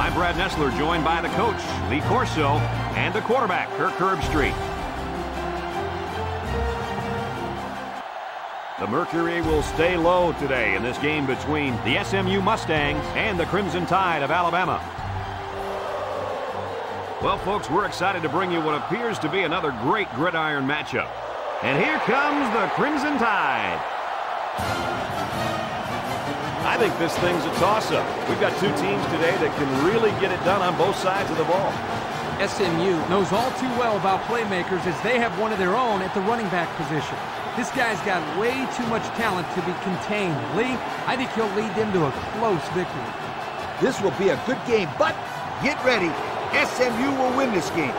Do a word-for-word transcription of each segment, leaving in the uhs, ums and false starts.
I'm Brad Nessler, joined by the coach, Lee Corso, and the quarterback, Kirk Herbstreit. The mercury will stay low today in this game between the S M U Mustangs and the Crimson Tide of Alabama. Well, folks, we're excited to bring you what appears to be another great gridiron matchup. And here comes the Crimson Tide. I think this thing's a toss-up. We've got two teams today that can really get it done on both sides of the ball. S M U knows all too well about playmakers as they have one of their own at the running back position. This guy's got way too much talent to be contained. Lee, I think he'll lead them to a close victory. This will be a good game, but get ready. S M U will win this game.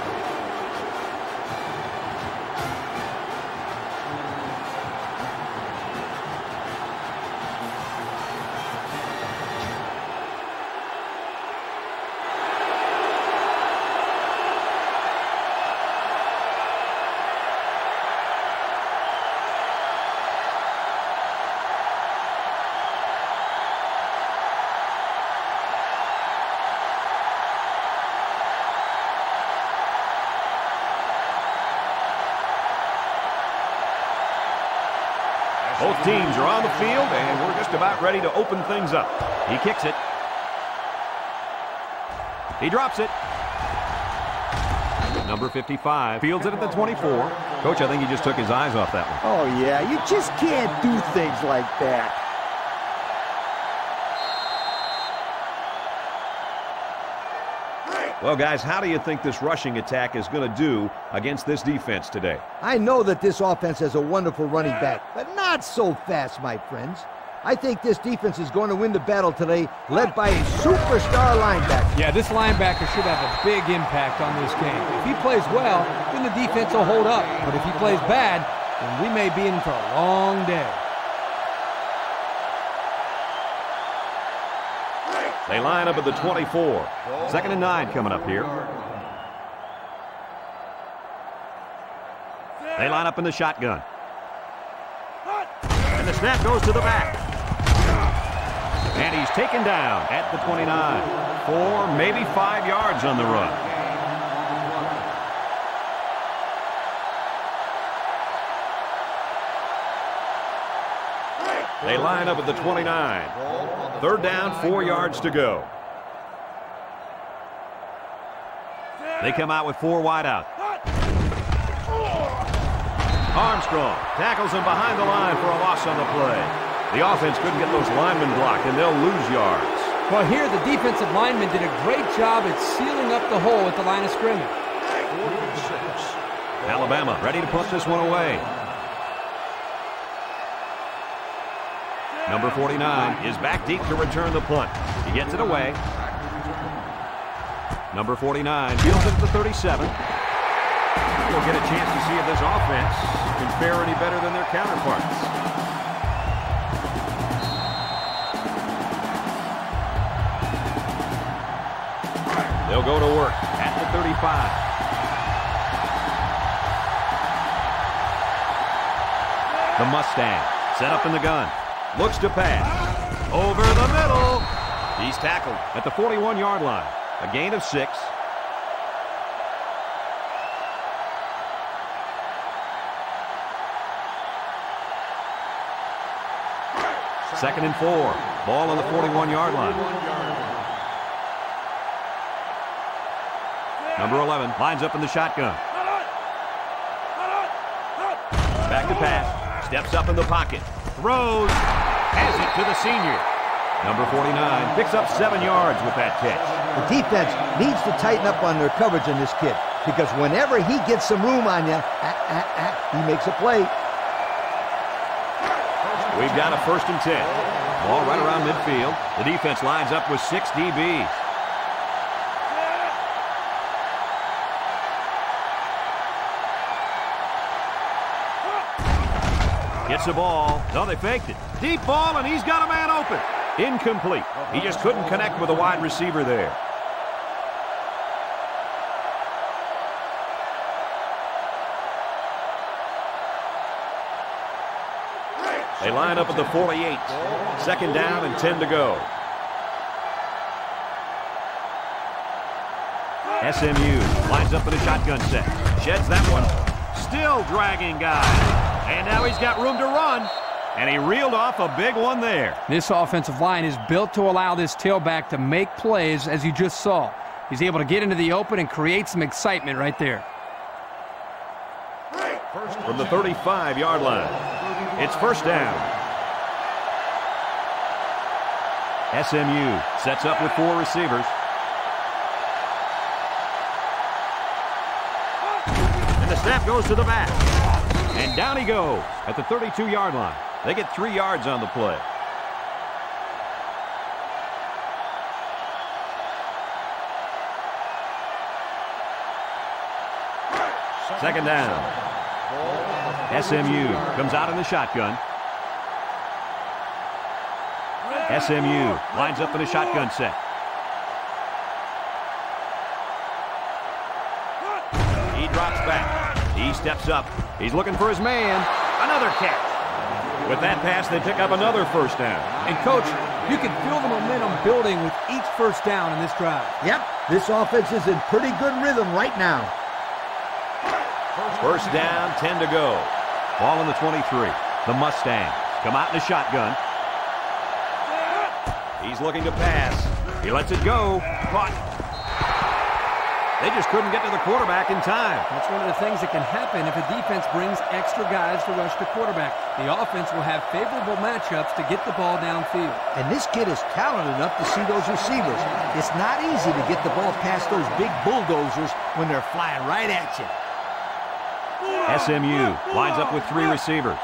Both teams are on the field, and we're just about ready to open things up. He kicks it. He drops it. Number fifty-five fields it at the twenty-four. Coach, I think he just took his eyes off that one. Oh, yeah, you just can't do things like that. Well, guys, how do you think this rushing attack is going to do against this defense today? I know that this offense has a wonderful running back, but not so fast, my friends. I think this defense is going to win the battle today, led by a superstar linebacker. Yeah, this linebacker should have a big impact on this game. If he plays well, then the defense will hold up. But if he plays bad, then we may be in for a long day. They line up at the twenty-four. Second and nine coming up here. They line up in the shotgun. And the snap goes to the back. And he's taken down at the twenty-nine. Four, maybe five yards on the run. They line up at the twenty-nine. Third down, four yards to go. They come out with four wide out. Armstrong tackles him behind the line for a loss on the play. The offense couldn't get those linemen blocked, and they'll lose yards. Well, here the defensive lineman did a great job at sealing up the hole at the line of scrimmage. Alabama ready to put this one away. Number forty-nine is back deep to return the punt. He gets it away. Number forty-nine fields it at the thirty-seven. We'll get a chance to see if this offense can fare any better than their counterparts. They'll go to work at the thirty-five. The Mustang set up in the gun. Looks to pass. Over the middle. He's tackled at the forty-one-yard line. A gain of six. Second and four. Ball on the forty-one-yard line. Number eleven lines up in the shotgun. Back to pass. Steps up in the pocket. Throws. Has it to the senior. Number forty-nine picks up seven yards with that catch. The defense needs to tighten up on their coverage on this kid, because whenever he gets some room on you, ah, ah, ah, he makes a play. We've got a first and ten. Ball right around midfield. The defense lines up with six D Bs. Gets the ball. No, they faked it. Deep ball, and he's got a man open. Incomplete. He just couldn't connect with a wide receiver there. They line up at the forty-eight. Second down and ten to go. S M U lines up in a shotgun set. Sheds that one. Still dragging guys. And now he's got room to run. And he reeled off a big one there. This offensive line is built to allow this tailback to make plays, as you just saw. He's able to get into the open and create some excitement right there. From the thirty-five yard line, it's first down. S M U sets up with four receivers. And the snap goes to the back. And down he goes at the thirty-two yard line. They get three yards on the play. Second down. S M U comes out in the shotgun. S M U lines up in a shotgun set. He drops back. He steps up. He's looking for his man. Another catch. With that pass, they pick up another first down. And, Coach, you can feel the momentum building with each first down in this drive. Yep, this offense is in pretty good rhythm right now. First down, ten to go. Ball in the twenty-three. The Mustangs come out in a shotgun. He's looking to pass. He lets it go. Caught. They just couldn't get to the quarterback in time. That's one of the things that can happen if a defense brings extra guys to rush the quarterback. The offense will have favorable matchups to get the ball downfield. And this kid is talented enough to see those receivers. It's not easy to get the ball past those big bulldozers when they're flying right at you. S M U lines up with three receivers.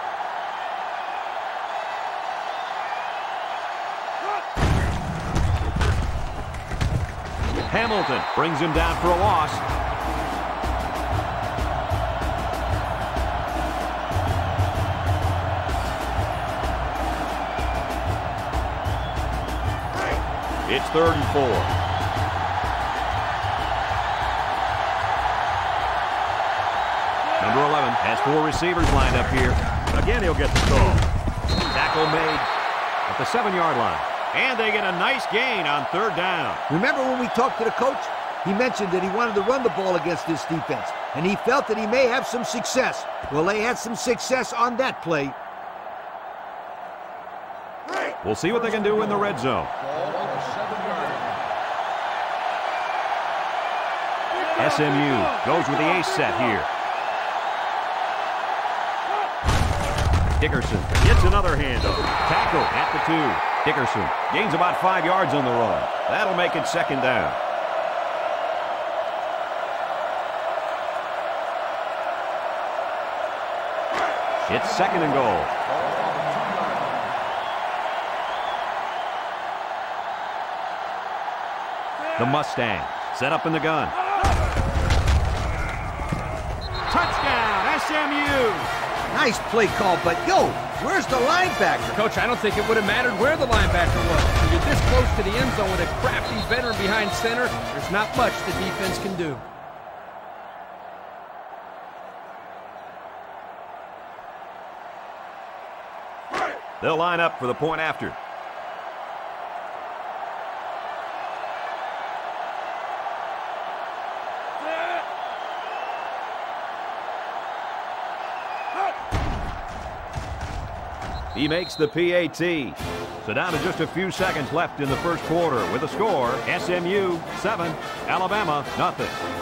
Hamilton brings him down for a loss. It's third and four. Number eleven has four receivers lined up here. Again, he'll get the call. Tackle made at the seven yard line. And they get a nice gain on third down. Remember when we talked to the coach? He mentioned that he wanted to run the ball against this defense, and he felt that he may have some success. Well, they had some success on that play. We'll see what they can do in the red zone. S M U goes with the ace set here. Dickerson gets another handoff. Tackle at the two. Dickerson gains about five yards on the run. That'll make it second down. It's second and goal. The Mustangs set up in the gun. Touchdown, S M U! Nice play call, but yo, where's the linebacker? Coach, I don't think it would have mattered where the linebacker was. When you're this close to the end zone with a crafty veteran behind center, there's not much the defense can do. They'll line up for the point after. He makes the P A T. So down to just a few seconds left in the first quarter with a score, S M U seven, Alabama nothing.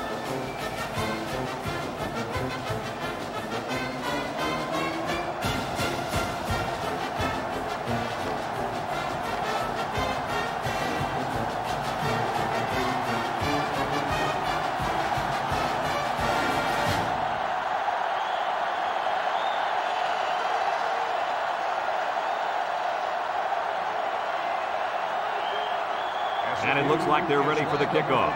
And it looks like they're ready for the kickoff.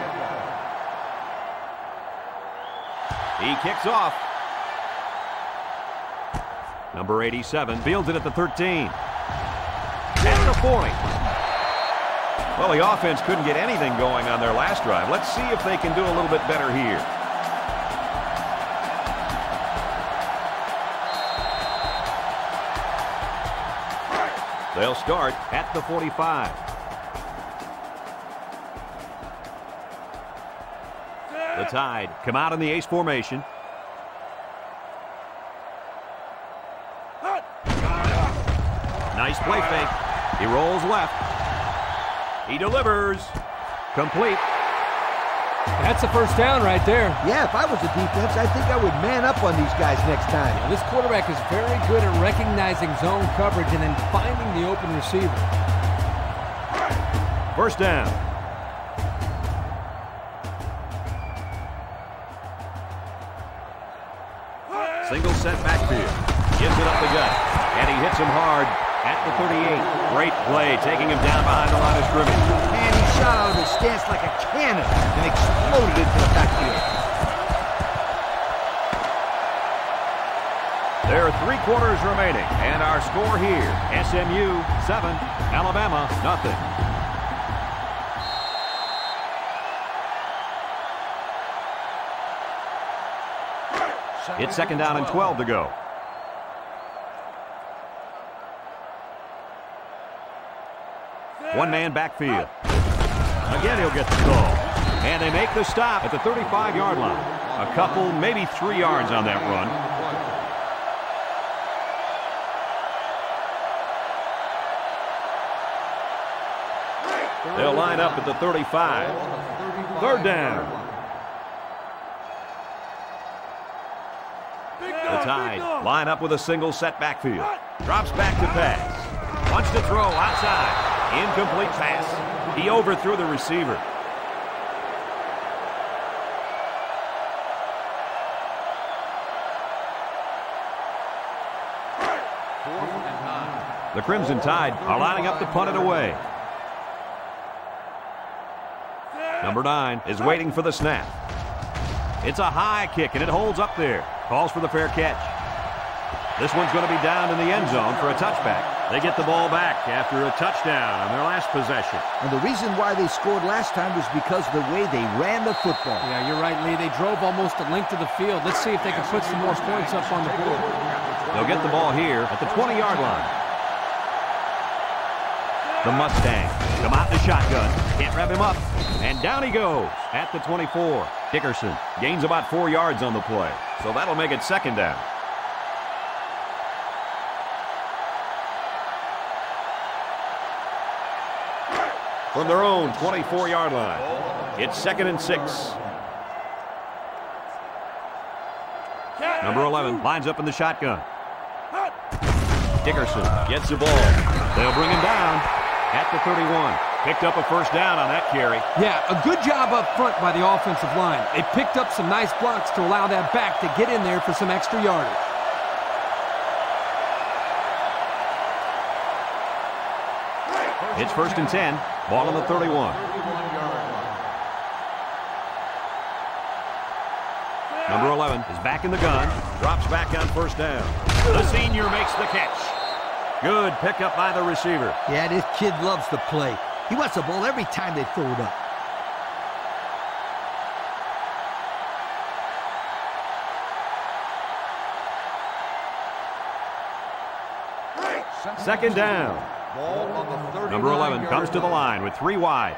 He kicks off. Number eighty-seven fields it at the thirteen. At the forty. Well, the offense couldn't get anything going on their last drive. Let's see if they can do a little bit better here. They'll start at the forty-five. The Tide come out in the ace formation. Nice play fake. He rolls left. He delivers. Complete. That's a first down right there. Yeah, if I was the defense, I think I would man up on these guys next time. Yeah, this quarterback is very good at recognizing zone coverage and then finding the open receiver. First down. Single set backfield. Gives it up the gut. And he hits him hard at the thirty-eight. Great play, taking him down behind the line of scrimmage. And he shot out of his stance like a cannon and exploded into the backfield. There are three quarters remaining, and our score here, S M U seven, Alabama nothing. It's second down and twelve to go. One man backfield. Again, he'll get the call. And they make the stop at the thirty-five yard line. A couple, maybe three yards on that run. They'll line up at the thirty-five. Third down. The Tide line up with a single set backfield. Drops back to pass. Wants to throw outside. Incomplete pass. He overthrew the receiver. The Crimson Tide are lining up to punt it away. Number nine is waiting for the snap. It's a high kick, and it holds up there. Calls for the fair catch. This one's going to be down in the end zone for a touchback. They get the ball back after a touchdown on their last possession. And the reason why they scored last time was because of the way they ran the football. Yeah, you're right, Lee. They drove almost a length of the field. Let's see if they can put some more points up on the board. They'll get the ball here at the twenty yard line. The Mustangs come out in the shotgun. Can't wrap him up. And down he goes at the twenty-four. Dickerson gains about four yards on the play. So that'll make it second down. From their own twenty-four yard line. It's second and six. Number eleven lines up in the shotgun. Dickerson gets the ball. They'll bring him down at the thirty-one. Picked up a first down on that carry. Yeah, a good job up front by the offensive line. They picked up some nice blocks to allow that back to get in there for some extra yardage. It's first and ten. Ball on the thirty-one. Number eleven is back in the gun. Drops back on first down. The senior makes the catch. Good pickup by the receiver. Yeah, this kid loves to play. He wants the ball every time they throw it up. Second down. Number eleven comes to the line with three wide.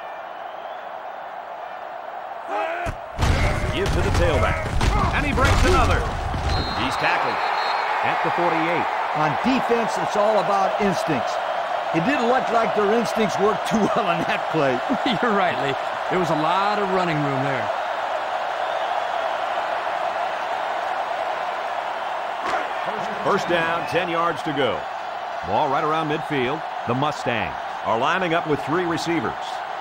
Give to the tailback. And he breaks another. He's tackled at the forty-eight. On defense, it's all about instincts. It didn't look like their instincts worked too well on that play. You're right, Lee. There was a lot of running room there. First down, ten yards to go. Ball right around midfield. The Mustangs are lining up with three receivers.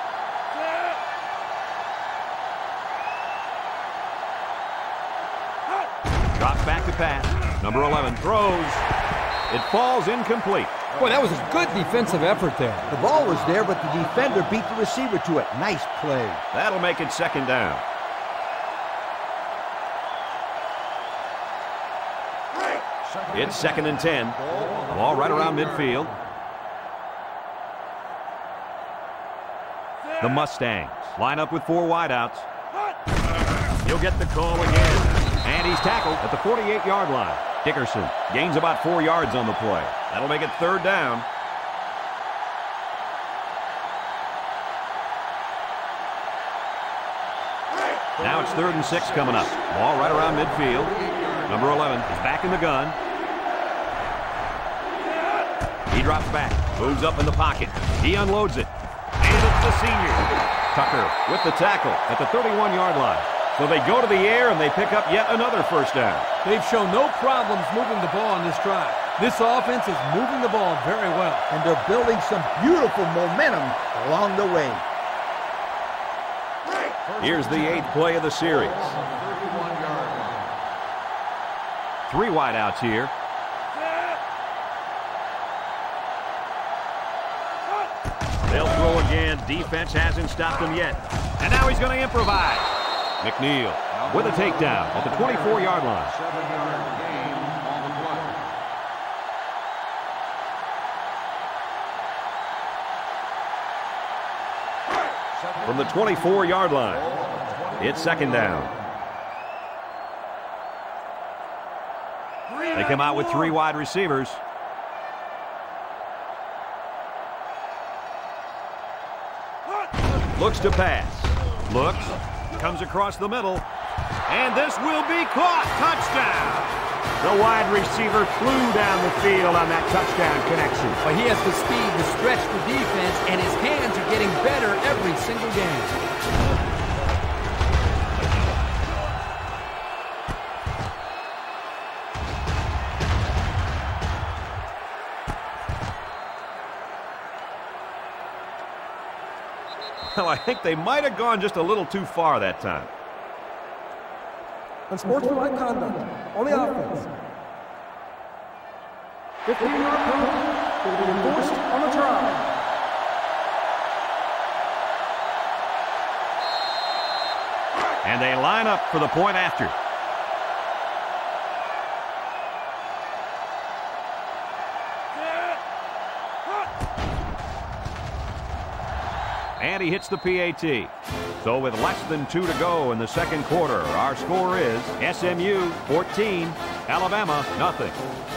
Drops back to pass. Number eleven throws. It falls incomplete. Boy, that was a good defensive effort there. The ball was there, but the defender beat the receiver to it. Nice play. That'll make it second down. It's second and ten. Ball right around midfield. The Mustangs line up with four wideouts. He'll get the call again. And he's tackled at the forty-eight yard line. Dickerson gains about four yards on the play. That'll make it third down. Now it's third and six coming up. Ball right around midfield. Number eleven is back in the gun. He drops back, moves up in the pocket. He unloads it. And it's the senior. Tucker with the tackle at the thirty-one yard line. So they go to the air and they pick up yet another first down. They've shown no problems moving the ball on this drive. This offense is moving the ball very well. And they're building some beautiful momentum along the way. Here's the eighth play of the series. Three wideouts here. They'll throw again. Defense hasn't stopped him yet. And now he's going to improvise. McNeil with a takedown at the twenty-four yard line. From the twenty-four yard line, it's second down. They come out with three wide receivers. Looks to pass. Looks. Comes across the middle. And this will be caught. Touchdown. The wide receiver flew down the field on that touchdown connection. But he has the speed to stretch the defense, and his hands are getting better every single game. Well, I think they might have gone just a little too far that time. Unsportsmanlike conduct on the offense. fifteen-yard penalty will be enforced on the try. And they line up for the point after. And he hits the P A T. So with less than two to go in the second quarter, our score is S M U fourteen, Alabama nothing.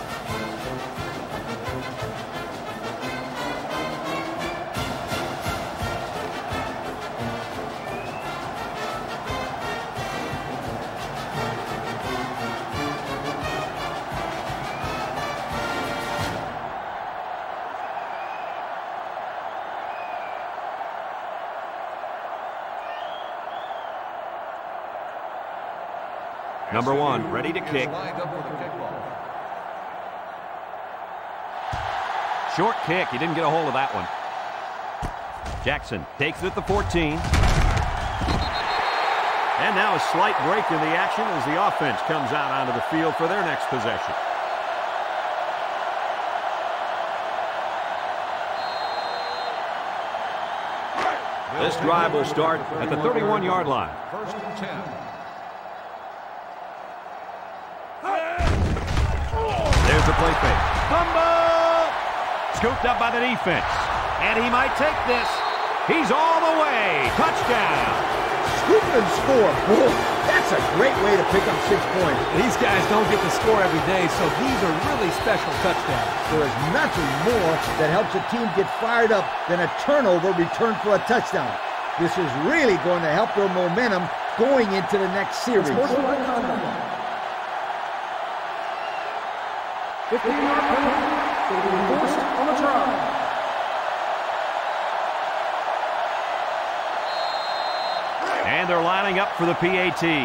Number one, ready to kick. Short kick. He didn't get a hold of that one. Jackson takes it at the fourteen. And now a slight break in the action as the offense comes out onto the field for their next possession. This drive will start at the thirty-one yard line. First and ten. There's the play fake. Fumble! Scooped up by the defense. And he might take this. He's all the way. Touchdown. Scoop and score. Boy, that's a great way to pick up six points. These guys don't get to score every day, so these are really special touchdowns. There is nothing more that helps a team get fired up than a turnover returned for a touchdown. This is really going to help their momentum going into the next series. Unsportsmanlike conduct. fifteen-yard penalty will be enforced on the try. And they're lining up for the P A T.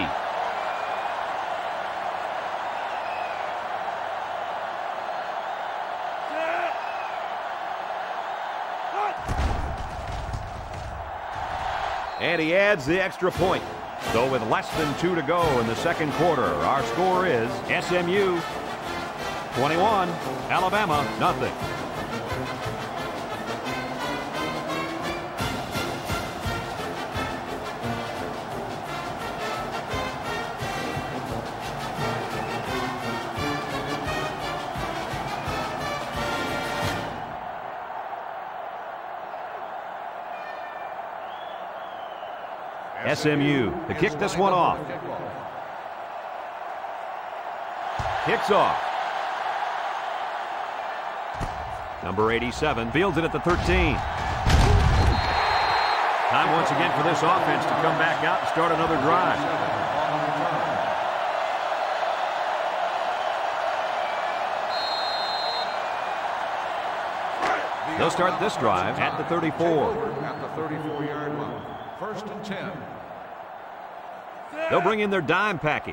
And he adds the extra point. So with less than two to go in the second quarter, our score is S M U twenty-one, Alabama nothing. S M U to kick this one off. Kicks off. Number eighty-seven fields it at the thirteen. Time once again for this offense to come back out and start another drive. They'll start this drive at the thirty-four. At the thirty-four-yard line. First and ten. They'll bring in their dime package.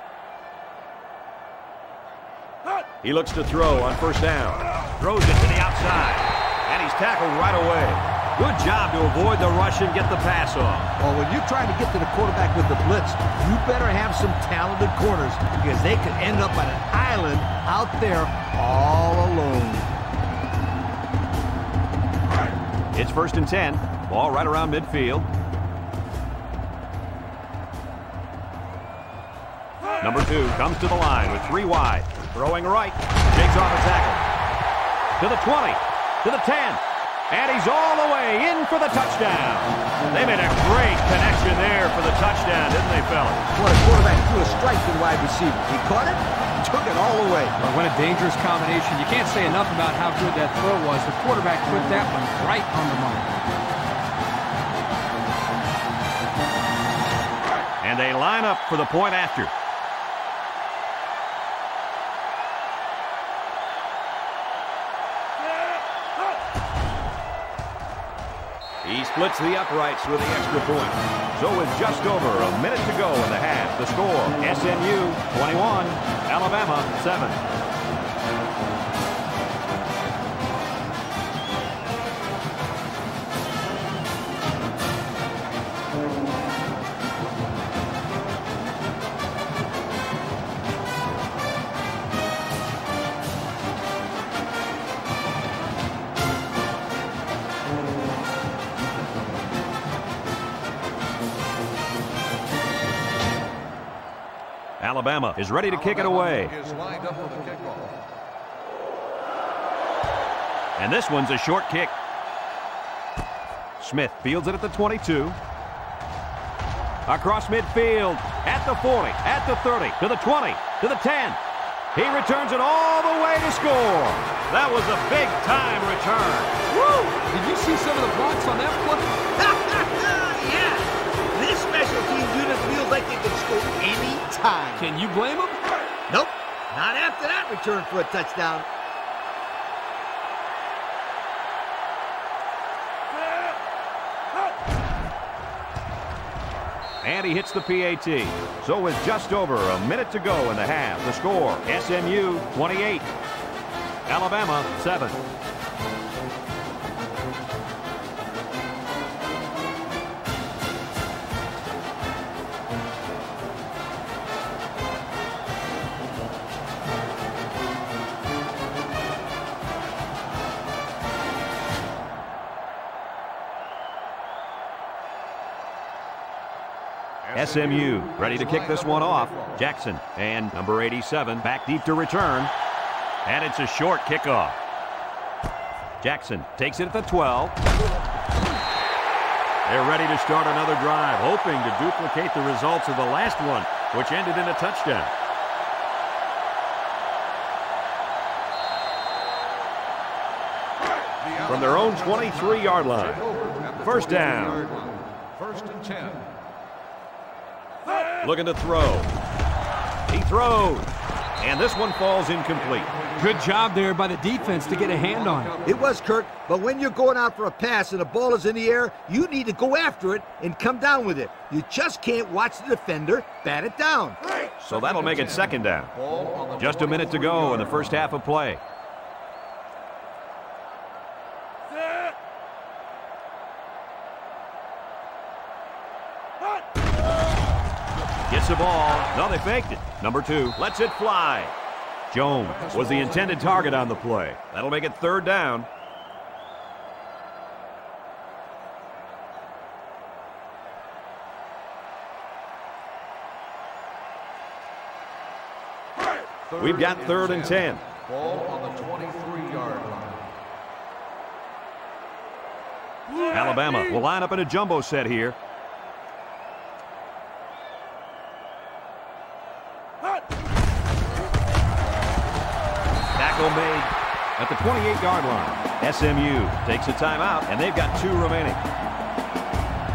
He looks to throw on first down. Throws it to the outside. And he's tackled right away. Good job to avoid the rush and get the pass off. Well, when you're trying to get to the quarterback with the blitz, you better have some talented corners because they could end up on an island out there all alone. It's first and ten. Ball right around midfield. Number two comes to the line with three wide. Throwing right. Shakes off a tackle. To the twenty. To the ten. And he's all the way in for the touchdown. They made a great connection there for the touchdown, didn't they, fellas? What a quarterback threw a strike to the wide receiver. He caught it, took it all the way. Well, what a dangerous combination. You can't say enough about how good that throw was. The quarterback put that one right on the money. And they line up for the point after. He splits the uprights with the extra point. So with just over a minute to go in the half, the score, S M U twenty-one, Alabama seven. Alabama is ready to kick it away. Is lined up for the kickoff. And this one's a short kick. Smith fields it at the twenty-two. Across midfield, at the forty, at the thirty, to the twenty, to the ten. He returns it all the way to score. That was a big-time return. Woo! Did you see some of the blocks on that play? Yeah! This special team unit feels like it can score any time. Can you blame him? Nope, not after that return for a touchdown. And he hits the P A T. So with just over a minute to go in the half, the score, S M U twenty-eight, Alabama seven. S M U ready to kick this one off. Jackson and number eighty-seven back deep to return. And it's a short kickoff. Jackson takes it at the twelve. They're ready to start another drive, hoping to duplicate the results of the last one, which ended in a touchdown. From their own twenty-three-yard line. First down. First and ten. Looking to throw. He throws. And this one falls incomplete. Good job there by the defense to get a hand on it. It was, Kirk, but when you're going out for a pass and the ball is in the air, you need to go after it and come down with it. You just can't watch the defender bat it down. So that'll make it second down. Just a minute to go in the first half of play. Gets the ball. No, they faked it. Number two lets it fly. Jones was the intended target on the play. That'll make it third down. We've got third and ten. Ball on the twenty-three-yard line. Alabama will line up in a jumbo set here. Tackle made at the twenty-eight-yard line. S M U takes a timeout, and they've got two remaining.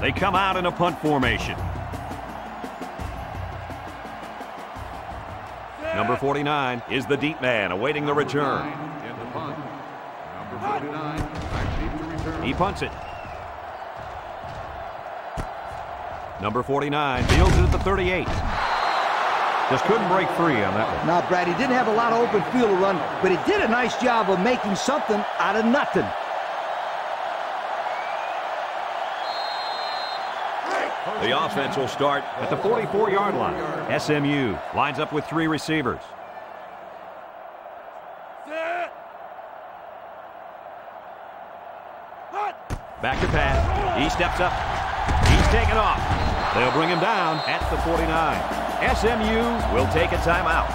They come out in a punt formation. Number forty-nine is the deep man awaiting the return. In the punt. Number forty-nine, back deep to return. He punts it. Number forty-nine fields it at the thirty-eight. Just couldn't break free on that one. Now, Brad, he didn't have a lot of open field to run, but he did a nice job of making something out of nothing. The offense will start at the forty-four yard line. S M U lines up with three receivers. Back to pass. He steps up. He's taken off. They'll bring him down at the forty-nine. S M U will take a timeout.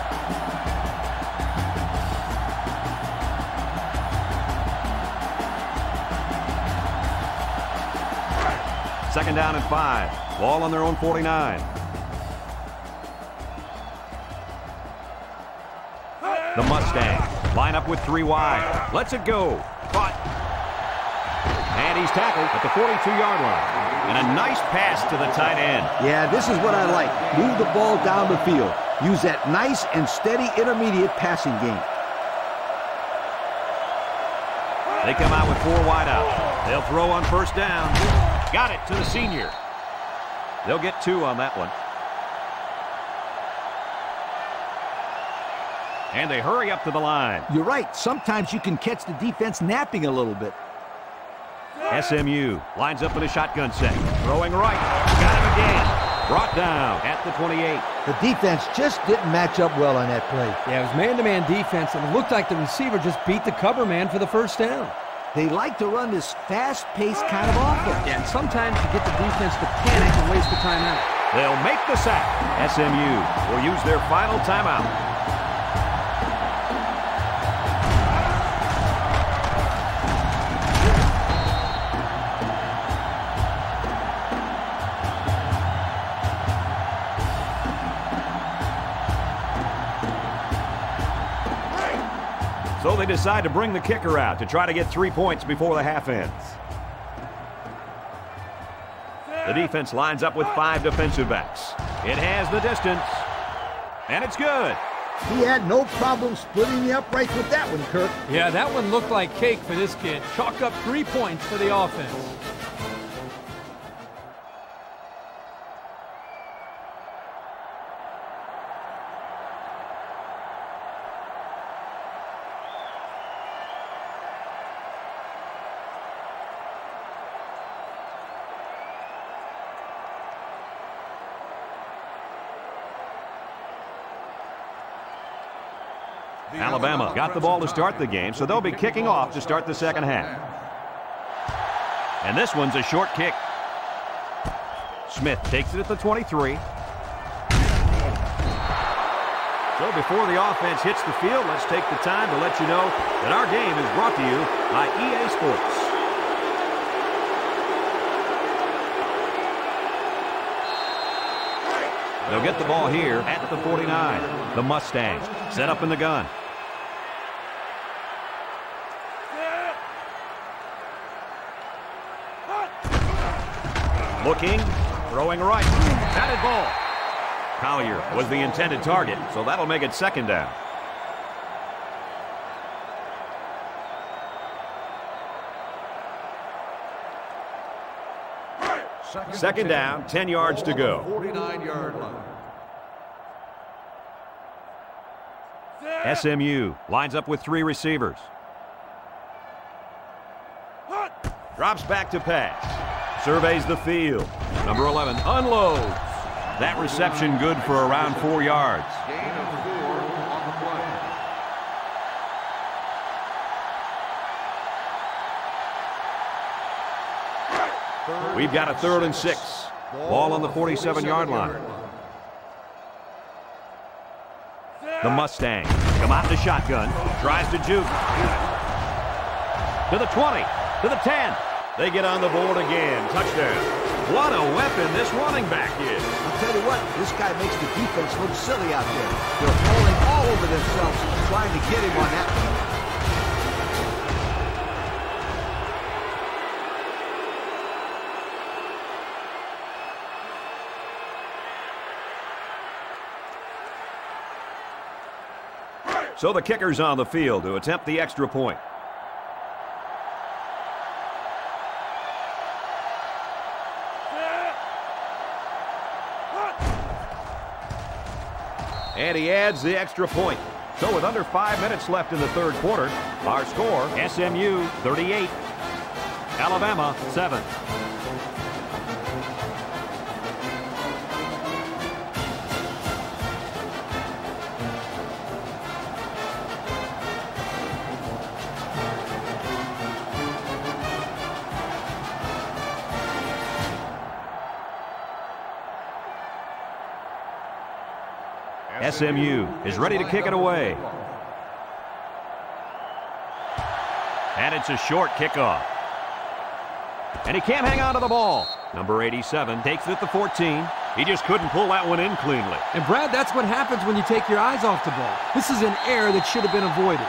Second down and five. Ball on their own forty-nine. The Mustangs line up with three wide. Lets it go. Caught. And he's tackled at the forty-two yard line. And a nice pass to the tight end. Yeah, this is what I like. Move the ball down the field. Use that nice and steady intermediate passing game. They come out with four wide out. They'll throw on first down. Got it to the senior. They'll get two on that one. And they hurry up to the line. You're right. Sometimes you can catch the defense napping a little bit. S M U lines up in a shotgun set. Throwing right. Got him again. Brought down at the twenty-eight. The defense just didn't match up well on that play. Yeah, it was man-to-man defense, and it looked like the receiver just beat the cover man for the first down. They like to run this fast-paced kind of offense. Yeah, and sometimes you get the defense to panic and waste the timeout. They'll make the sack. S M U will use their final timeout. So they decide to bring the kicker out to try to get three points before the half ends. The defense lines up with five defensive backs. It has the distance, and it's good. He had no problem splitting the uprights with that one, Kirk. Yeah, that one looked like cake for this kid. Chalk up three points for the offense. Alabama got the ball to start the game, so they'll be kicking off to start the second half. And this one's a short kick. Smith takes it at the twenty-three. So before the offense hits the field, let's take the time to let you know that our game is brought to you by E A Sports. They'll get the ball here at the forty-nine. The Mustangs set up in the gun. Looking, throwing right. Batted ball. Collier was the intended target, so that'll make it second down. Second down, ten yards to go. forty-nine yard line. S M U lines up with three receivers. Drops back to pass. Surveys the field. Number eleven unloads. That reception good for around four yards. Gain of four on the play. We've got a third and six. Ball on the forty-seven yard line. The Mustangs come out in the shotgun. Tries to juke. To the twenty. To the ten. They get on the board again. Touchdown. What a weapon this running back is. I'll tell you what, this guy makes the defense look silly out there. They're falling all over themselves trying to get him on that one. So the kicker's on the field to attempt the extra point. And he adds the extra point. So with under five minutes left in the third quarter, our score, S M U thirty-eight, Alabama seven. S M U is ready to kick it away. And it's a short kickoff. And he can't hang on to the ball. Number eighty-seven takes it at the fourteen. He just couldn't pull that one in cleanly. And Brad, that's what happens when you take your eyes off the ball. This is an error that should have been avoided.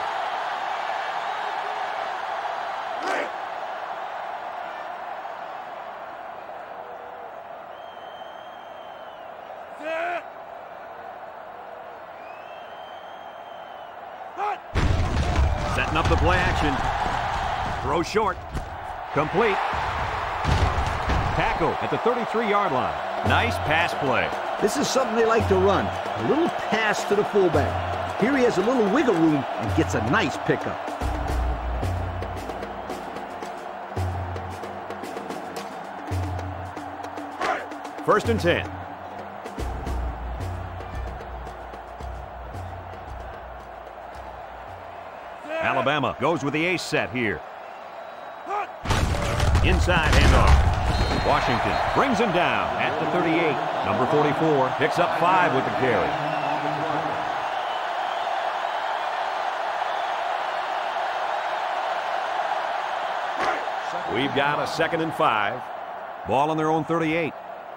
Setting up the play action. Throw short. Complete. Tackle at the thirty-three yard line. Nice pass play. This is something they like to run. A little pass to the fullback. Here he has a little wiggle room and gets a nice pickup. First and ten. Alabama goes with the ace set here. Inside handoff. Washington brings him down at the thirty-eight. Number forty-four picks up five with the carry. We've got a second and five. Ball on their own thirty-eight.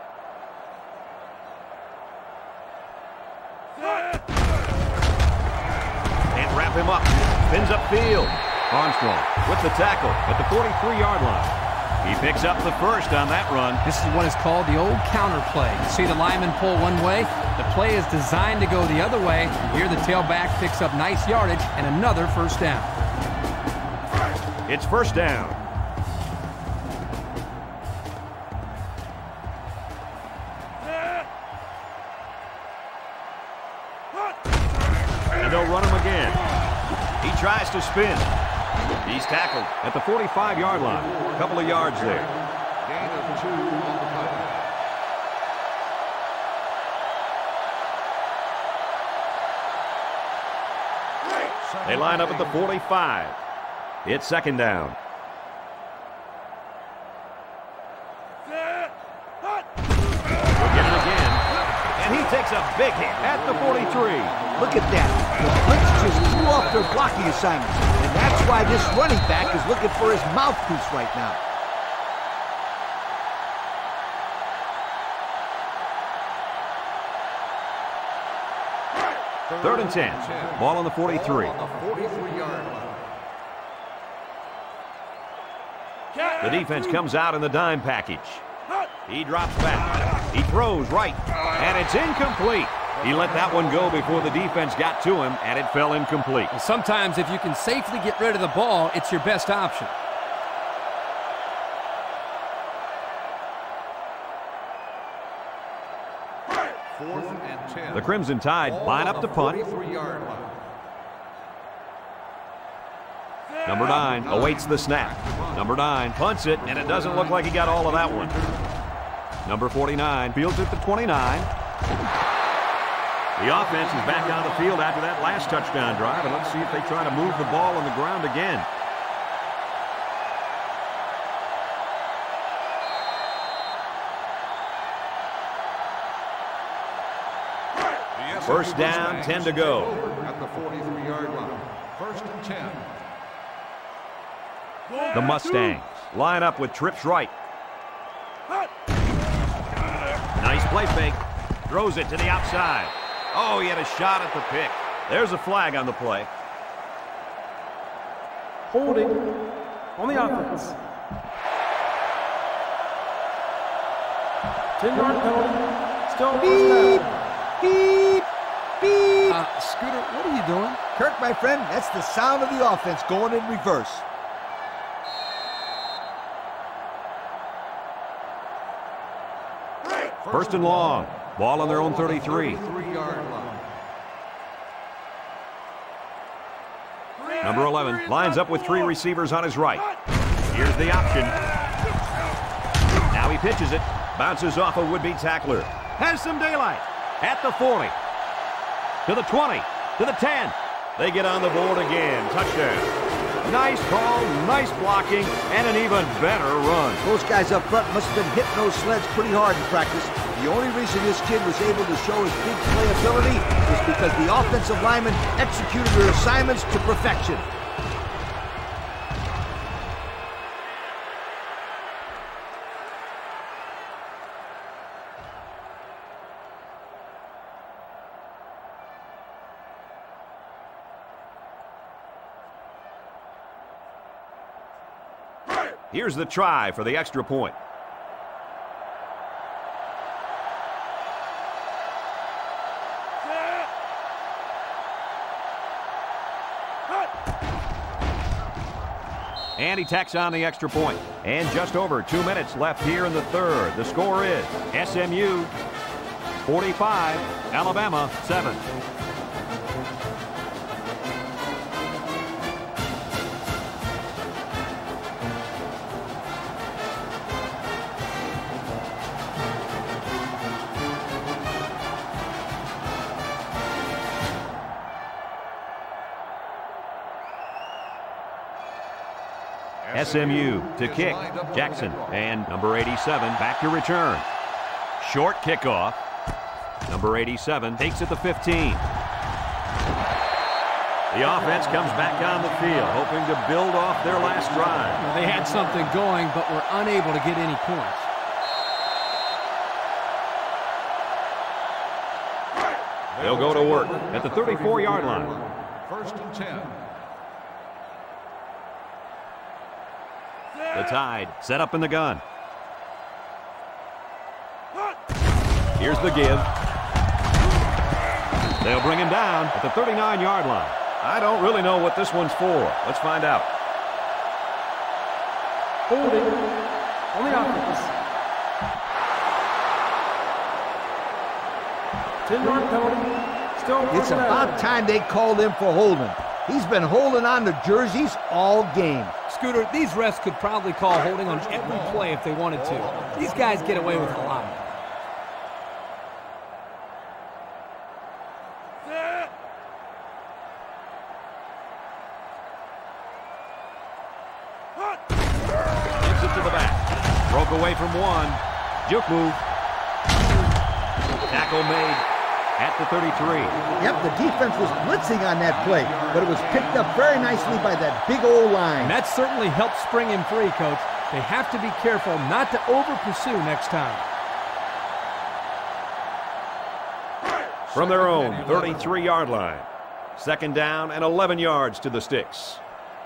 Can't wrap him up. Pins up field. Armstrong with the tackle at the forty-three yard line. He picks up the first on that run. This is what is called the old counter play. You see the lineman pull one way, the play is designed to go the other way. Here the tailback picks up nice yardage and another first down. It's first down. And they'll run him again. He tries to spin. He's tackled at the forty-five yard line. A couple of yards there. Gain of two on the play. They line up at the forty-five. It's second down. We'll get it again. And he takes a big hit at the forty-three. Look at that. The blitz just threw off their blocking assignment. And that's why this running back is looking for his mouthpiece right now. Third and ten. Ball on the forty-three. On the forty-three yard line. The defense comes out in the dime package. He drops back. He throws right. And it's incomplete. He let that one go before the defense got to him, and it fell incomplete. Sometimes if you can safely get rid of the ball, it's your best option. Fourth and ten. The Crimson Tide line up to punt. forty-three yard line. Number nine awaits the snap. Number nine punts it, and it doesn't look like he got all of that one. Number forty-nine fields it to twenty-nine. The offense is back on the field after that last touchdown drive, and let's see if they try to move the ball on the ground again. First down, ten to go. At the forty-three yard line. First and ten. The Mustangs line up with trips right. Nice play fake. Throws it to the outside. Oh, he had a shot at the pick. There's a flag on the play. Holding on the offense. ten yard penalty. Still Beep, beep, beep. Uh, Scooter, what are you doing? Kirk, my friend, that's the sound of the offense going in reverse. First and long. Ball on their own thirty-three. Number eleven lines up with three receivers on his right. Here's the option. Now he pitches it. Bounces off a would-be tackler. Has some daylight. At the forty. To the twenty. To the ten. They get on the board again. Touchdown. Nice call, nice blocking, and an even better run. Those guys up front must have been hitting those sleds pretty hard in practice. The only reason this kid was able to show his big playability is because the offensive linemen executed their assignments to perfection. Here's the try for the extra point. And he tacks on the extra point. And just over two minutes left here in the third. The score is S M U forty-five, Alabama seven. S M U to kick. Jackson and number eighty-seven back to return. Short kickoff. Number eighty-seven takes it to fifteen. The offense comes back on the field, hoping to build off their last drive. Well, they had something going, but were unable to get any points. They'll go to work at the thirty-four yard line. First and ten. The Tide set up in the gun. Here's the give. They'll bring him down at the thirty-nine yard line. I don't really know what this one's for. Let's find out. Holding on the offense. ten yard penalty. Still It's about time they called him for holding. He's been holding on to jerseys all game. Scooter, these refs could probably call holding on every play if they wanted to. These guys get away with a lot. Gives it to the back. Broke away from one. Juke move. Tackle made at the thirty-three. Yep, the defense was blitzing on that play, but it was picked up very nicely by that big old line. And that certainly helped spring him free, Coach. They have to be careful not to over-pursue next time. From their own thirty-three yard line. Second down and eleven yards to the sticks.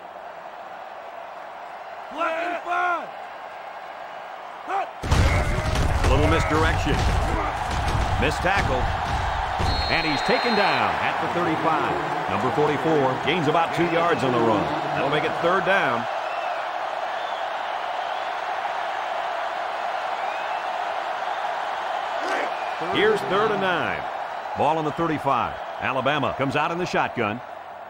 A little misdirection. Missed tackle. And he's taken down at the thirty-five. Number forty-four gains about two yards on the run. That'll make it third down. Here's third and nine. Ball on the thirty-five. Alabama comes out in the shotgun.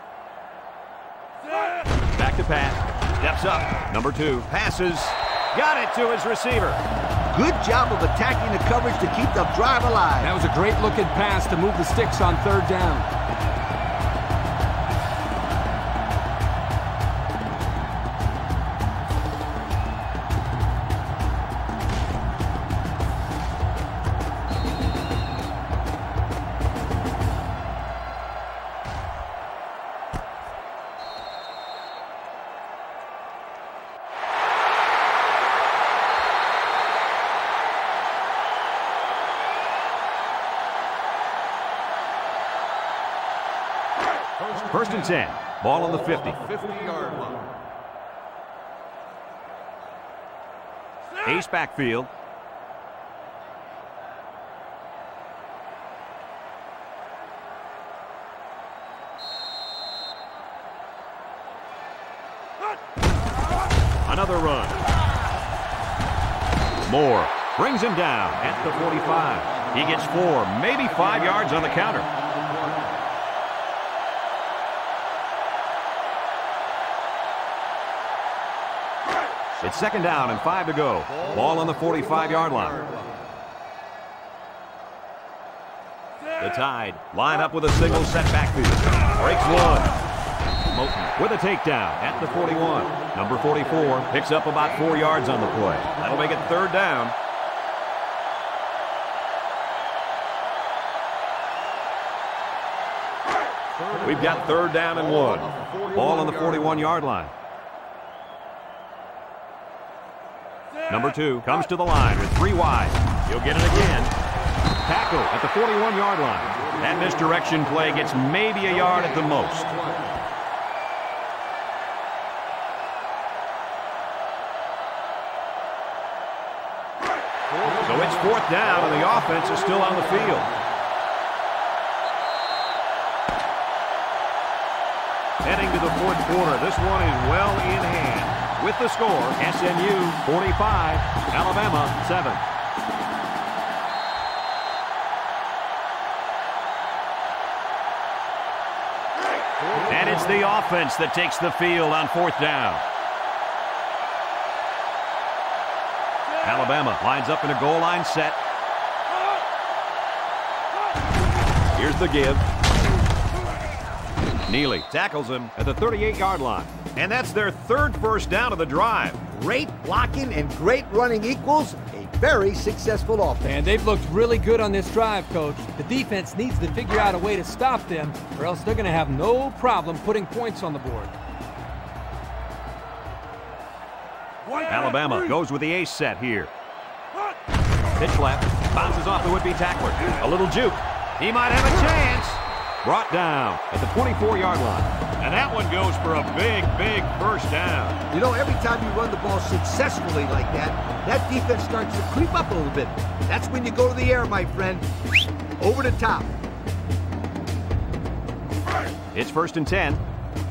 Back to pass. Steps up. Number two passes. Got it to his receiver. Good job of attacking the coverage to keep the drive alive. That was a great looking pass to move the sticks on third down. First and ten. Ball on the fifty. fifty yard line. Ace backfield. Another run. Moore brings him down at the forty-five. He gets four, maybe five yards on the counter. It's second down and five to go. Ball on the forty-five-yard line. The Tide line up with a single set backfield. Breaks one. Moten with a takedown at the forty-one. Number forty-four picks up about four yards on the play. That'll make it third down. We've got third down and one. Ball on the forty-one-yard line. Number two comes to the line with three wide. He'll get it again. Tackle at the forty-one-yard line. That misdirection play gets maybe a yard at the most. So it's fourth down, and the offense is still on the field. Heading to the fourth quarter, this one is well in hand. With the score, S M U forty-five, Alabama seven. And it's the offense that takes the field on fourth down. Alabama lines up in a goal line set. Here's the give. Neely tackles him at the thirty-eight-yard line. And that's their third first down of the drive. Great blocking and great running equals a very successful offense. And they've looked really good on this drive, Coach. The defense needs to figure out a way to stop them, or else they're going to have no problem putting points on the board. Alabama goes with the ace set here. Pitch left, bounces off the would-be tackler. A little juke. He might have a chance. Brought down at the twenty-four-yard line. And that one goes for a big, big first down. You know, every time you run the ball successfully like that, that defense starts to creep up a little bit. That's when you go to the air, my friend. Over the top. It's first and ten.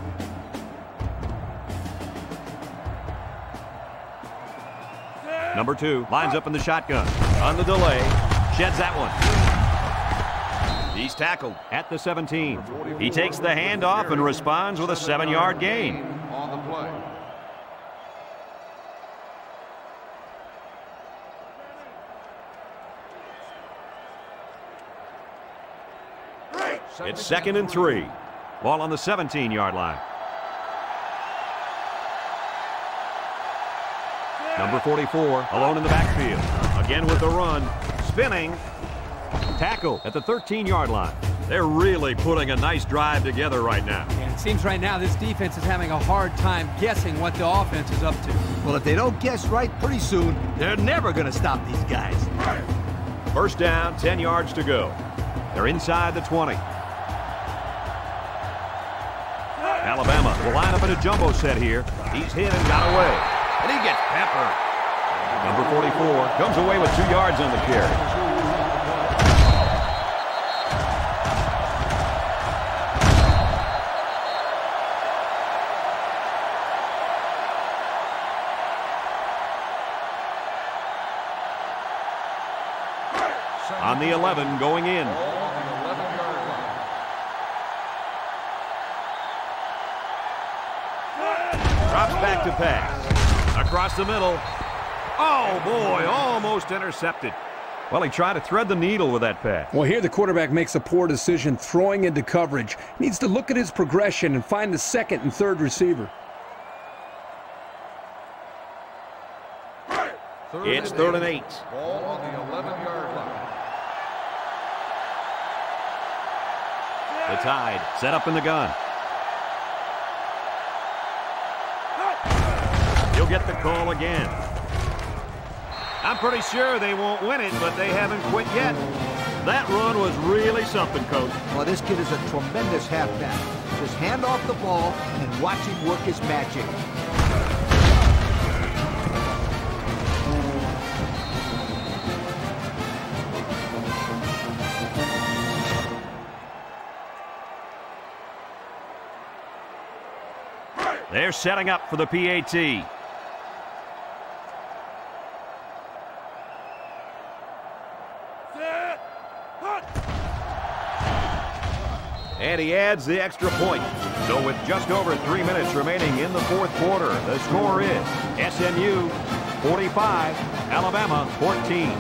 Number two lines up in the shotgun. On the delay, sheds that one. He's tackled at the seventeen. He takes the handoff and responds with a seven-yard gain. On the play. It's second and three. Ball on the seventeen-yard line. Number forty-four alone in the backfield. Again with the run. Spinning. Tackle at the thirteen-yard line. They're really putting a nice drive together right now. And it seems right now this defense is having a hard time guessing what the offense is up to. Well, if they don't guess right pretty soon, they're never going to stop these guys. First down, ten yards to go. They're inside the twenty. Alabama will line up in a jumbo set here. He's hit and got away. And he gets peppered. Number forty-four comes away with two yards on the carry. On the eleven, going in. Drops back to pass. Across the middle. Oh, boy, almost intercepted. Well, he tried to thread the needle with that pass. Well, here the quarterback makes a poor decision throwing into coverage. He needs to look at his progression and find the second and third receiver. It's third and eight. Ball on the eleven-yard line. The Tide set up in the gun. He'll get the call again. I'm pretty sure they won't win it, but they haven't quit yet. That run was really something, Coach. Well, this kid is a tremendous halfback. Just hand off the ball and watch him work his magic. They're setting up for the P A T. And he adds the extra point. So with just over three minutes remaining in the fourth quarter, the score is S M U forty-five, Alabama fourteen.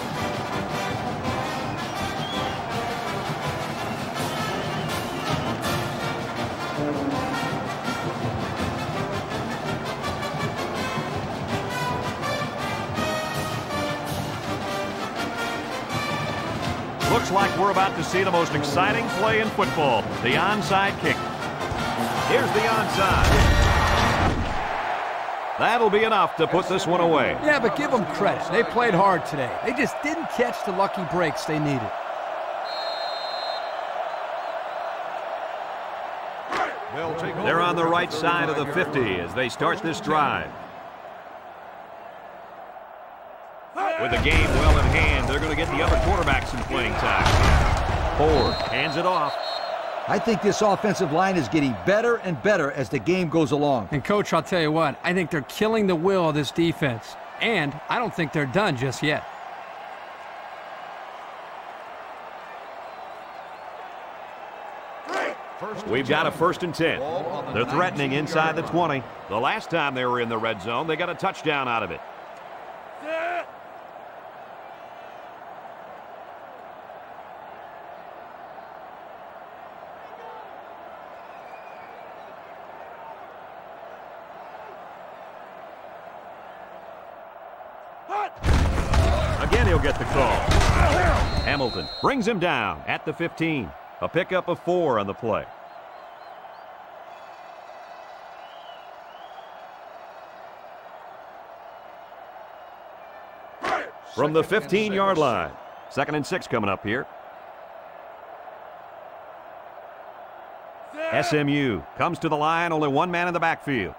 Looks like we're about to see the most exciting play in football, the onside kick. Here's the onside. That'll be enough to put this one away. Yeah, but give them credit. They played hard today. They just didn't catch the lucky breaks they needed. They're on the right side of the fifty as they start this drive. With the game well in hand, they're going to get the other quarterback some playing time. Ford hands it off. I think this offensive line is getting better and better as the game goes along. And, Coach, I'll tell you what, I think they're killing the will of this defense. And I don't think they're done just yet. We've got a first and ten. They're threatening inside the twenty. The last time they were in the red zone, they got a touchdown out of it. Again, he'll get the call. Hamilton brings him down at the fifteen. A pickup of four on the play. From the fifteen-yard line. Second and six coming up here. S M U comes to the line, only one man in the backfield.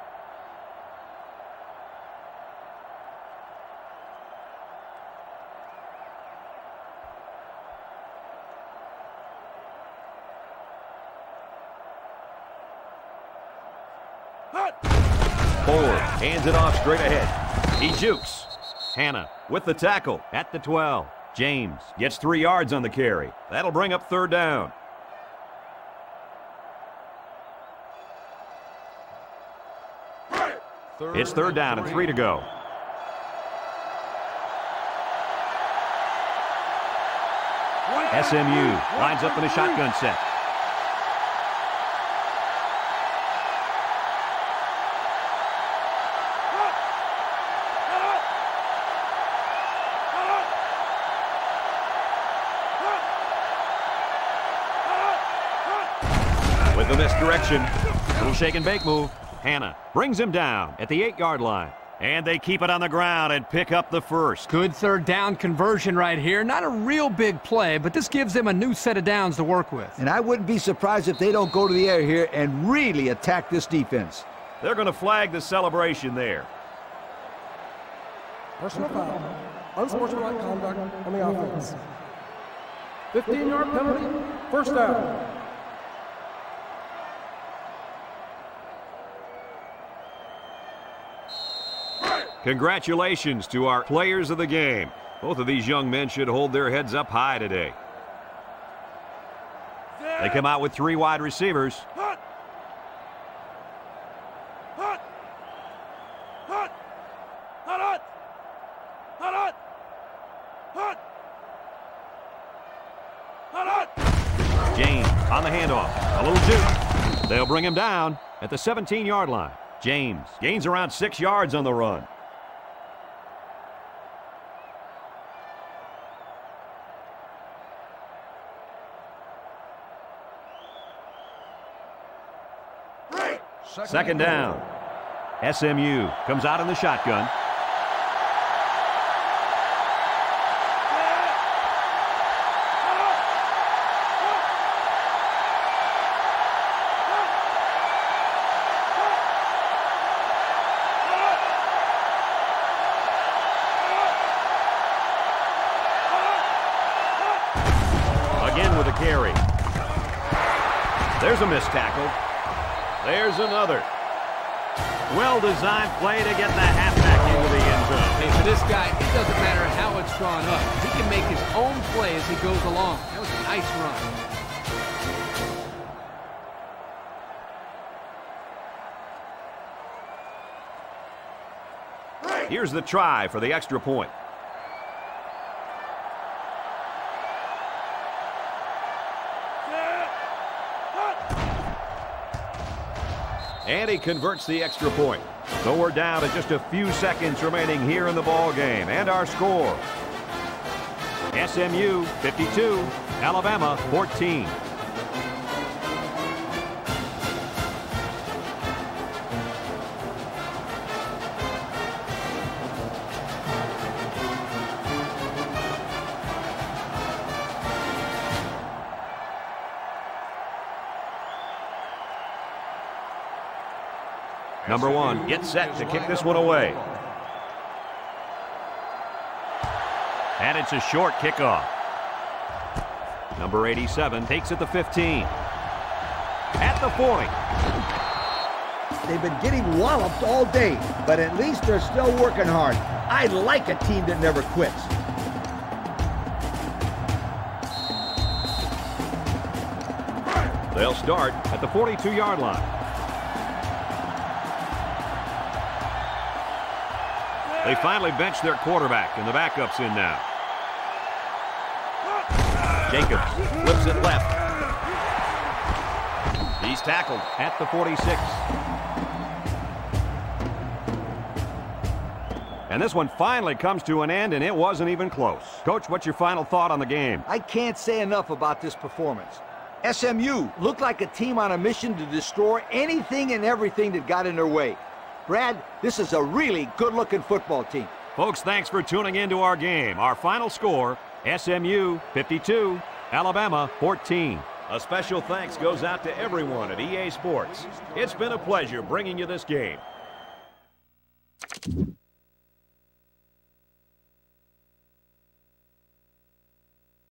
Ford hands it off straight ahead. He jukes. Hannah with the tackle at the twelve. James gets three yards on the carry. That'll bring up third down. Third it's third down and three to go. S M U lines up in a shotgun set. With the misdirection, little shake and bake move. Hannah brings him down at the eight-yard line. And they keep it on the ground and pick up the first. Good third down conversion right here. Not a real big play, but this gives them a new set of downs to work with. And I wouldn't be surprised if they don't go to the air here and really attack this defense. They're going to flag the celebration there. Personal foul. Unsportsmanlike conduct on the offense. fifteen-yard penalty. First down. Congratulations to our players of the game. Both of these young men should hold their heads up high today. They come out with three wide receivers. James on the handoff. A little juke. They'll bring him down at the seventeen-yard line. James gains around six yards on the run. Second down. S M U comes out in the shotgun. Again with a carry. There's a missed tackle. There's another. Well-designed play to get the halfback into the end zone. Hey, for this guy, it doesn't matter how it's drawn up. He can make his own play as he goes along. That was a nice run. Here's the try for the extra point. And he converts the extra point. So we're down to just a few seconds remaining here in the ball game. And our score, S M U fifty-two, Alabama fourteen. Number one, get set to kick this one away. And it's a short kickoff. Number eighty-seven takes it to fifteen. At the forty. They've been getting walloped all day, but at least they're still working hard. I like a team that never quits. They'll start at the forty-two-yard line. They finally benched their quarterback, and the backup's in now. Jacobs flips it left. He's tackled at the forty-six. And this one finally comes to an end, and it wasn't even close. Coach, what's your final thought on the game? I can't say enough about this performance. S M U looked like a team on a mission to destroy anything and everything that got in their way. Brad, this is a really good-looking football team. Folks, thanks for tuning into our game. Our final score, S M U fifty-two, Alabama fourteen. A special thanks goes out to everyone at E A Sports. It's been a pleasure bringing you this game.